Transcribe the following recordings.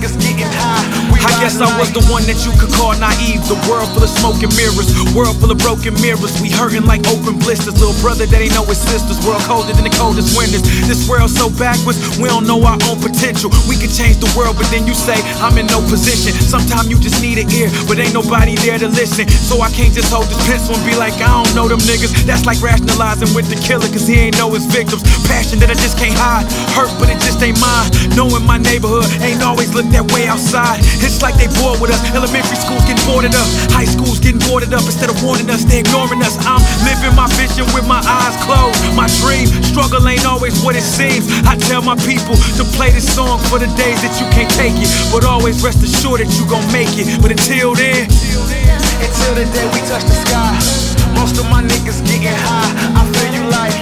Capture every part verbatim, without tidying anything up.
niggas getting high. We I guess I was the one that you could call naive. The world full of smoke and mirrors, world full of broken mirrors. We hurting like open blisters. Little brother that ain't know his sisters. World colder than the coldest winters. This world so backwards, we don't know our own potential. We could change the world, but then you say I'm in no position. Sometimes you just need an ear, but ain't nobody there to listen. So I can't just hold this pencil and be like, I don't know them niggas. That's like rationalizing with the killer, cause he ain't know his victims. Passion that I just can't hide, hurt but it just ain't mine. Knowing my neighborhood ain't always look that way outside. It's like they bored with us. Elementary schools getting boarded up, high schools getting boarded up. Instead of warning us, they ignoring us. I'm living my vision with my eyes closed. My dream, struggle ain't always what it seems. I tell my people to play this song for the days that you can't take it, but always rest assured that you gon' make it. But until then, until the day we touch the sky, most of my niggas getting high. I feel you like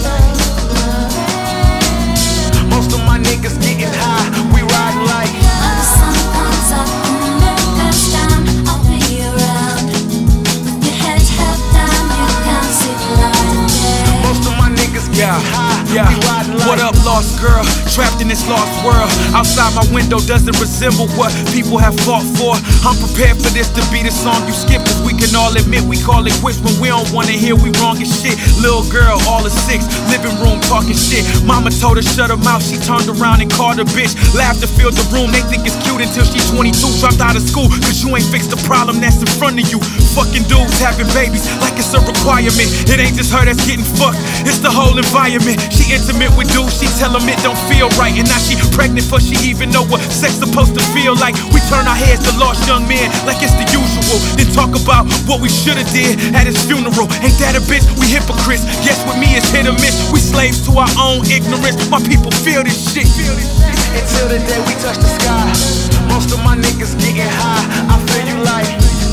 most of my niggas getting high. We riding like when the sun comes up and the moon goes down, I'll be around. With your head held down, you can't see the light of day. most of my niggas getting yeah, high. yeah. We riding like What up, lost girl? Trapped in this lost world. Outside my window doesn't resemble what people have fought for. I'm prepared for this to be the song you skip, cause we can all admit we call it quits when we don't wanna hear we wrong as shit. Little girl, all of six, living room talking shit. Mama told her shut her mouth, she turned around and called her bitch. Laughed and filled the room, they think it's cute until she's twenty-two. Dropped out of school, cause you ain't fixed the problem that's in front of you. Fucking dudes having babies like it's a requirement. It ain't just her that's getting fucked, it's the whole environment. She intimate with dudes, she tell them it don't feel right. And now she pregnant before she even know what sex supposed to feel like. We turn our heads to lost young men like it's the usual, then talk about what we shoulda did at his funeral. Ain't that a bitch? We hypocrites. Yes, with me it's hit or miss. We slaves to our own ignorance. My people feel this shit. until the day we touch the sky. Most of my niggas getting high. I feel you like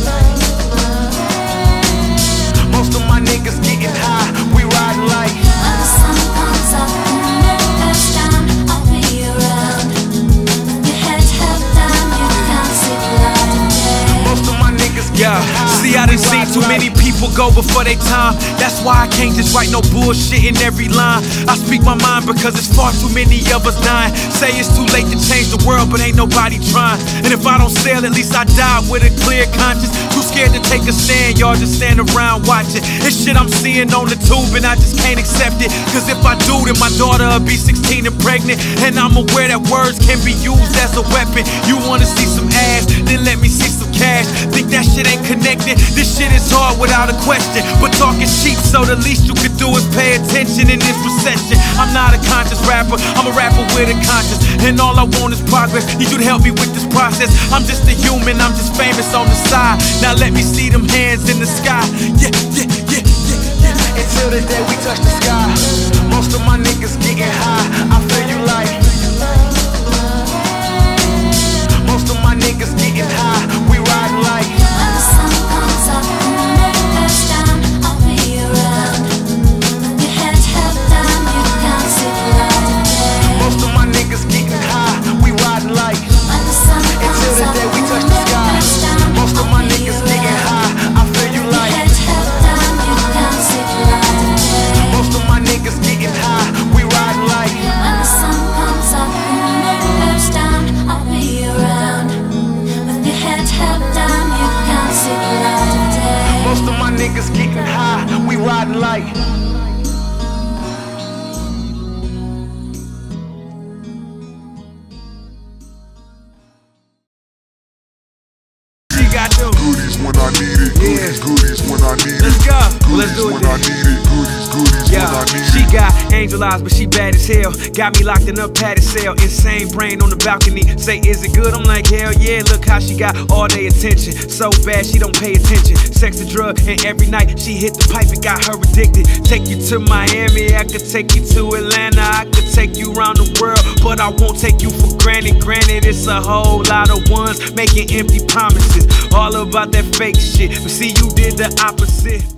most of my niggas getting high. We riding like when the sun comes up and the moon goes down, I'll be around. With your head held down, you can't see the light of day. most of my niggas getting Yeah, high. see I done seen too many people go before they time. That's why I can't just write no bullshit in every line. I speak my mind because it's far too many of us dying. Say it's too late to change the world, but ain't nobody trying. And if I don't sail, at least I die with a clear conscience. Too scared to take a stand, y'all just stand around watching. This shit I'm seeing on the tube and I just can't accept it. Cause if I do, then my daughter'll be sixteen and pregnant. And I'm aware that words can be used as a weapon. You wanna see some ass, then let me see some cash. Think that shit ain't connected? This shit is hard without a question, but talk is cheap, so the least you could do is pay attention in this recession. I'm not a conscious rapper, I'm a rapper with a conscience, and all I want is progress. Need you to help me with this process. I'm just a human, I'm just famous on the side. Now let me see them hands in the sky. Yeah, yeah, yeah, yeah, yeah. until the day we touch the sky. Most of my niggas getting high. I feel you like most of my niggas getting high. We riding like when the sun comes up and the moon goes down, I'll be around. With your head held down, you can't see the light of day. most of my niggas getting high. We riding like When the sun until comes the up day we and touch the the moon sky. goes down, Most of I'll my be niggas getting around. high. I feel you With your like head held down, you can't see the light of day. most of my niggas getting high. We riding like When the sun comes up and the moon goes down, I'll be around. With your head held down, you can't see the light of day. most of my niggas getting high. We riding like She got them Goodies when I need it. Goodies, Yeah. goodies when I need it. Let's go. Let's Goodies do it when I then. need it. Goodies, goodies when I Yeah, need she it. got angel eyes, but she bad as hell. Got me locked in a padded cell. Insane brain on the balcony. Say, is it good? I'm like, hell yeah. Look how she got all day attention. So bad she don't pay attention. Sex a drug, and every night she hit the pipe and got her addicted. Take you to Miami, I could take you to Atlanta. I could take you around the world, but I won't take you for granted. Granted, it's a whole lot of ones making empty promises. All about that fake shit, but see, you did the opposite.